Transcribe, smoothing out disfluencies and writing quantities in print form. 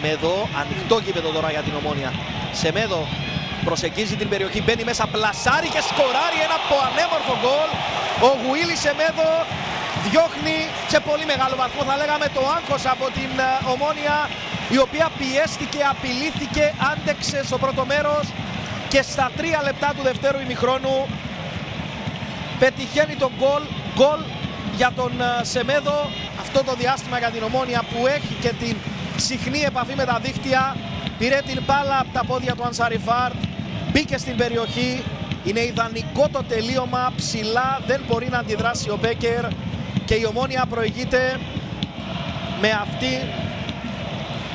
Σεμέδο, ανοιχτό γήπεδο τώρα για την Ομόνια. Σεμέδο προσεγγίζει την περιοχή, μπαίνει μέσα, πλασάρει και σκοράρει ένα ανέμορφο γκολ. Ο Γουίλι Σεμέδο διώχνει σε πολύ μεγάλο βαθμό, θα λέγαμε, το άγχος από την Ομόνια, η οποία πιέστηκε, απειλήθηκε, άντεξε στο πρώτο μέρος και στα 3 λεπτά του δευτέρου ημιχρόνου πετυχαίνει τον γκολ για τον Σεμέδο. Αυτό το διάστημα για την Ομόνια που έχει και την συχνή επαφή με τα δίχτυα, πήρε την μπάλα από τα πόδια του Ανσαριφάρ, μπήκε στην περιοχή, είναι ιδανικό το τελείωμα, ψηλά, δεν μπορεί να αντιδράσει ο Μπέκερ και η Ομόνια προηγείται με αυτή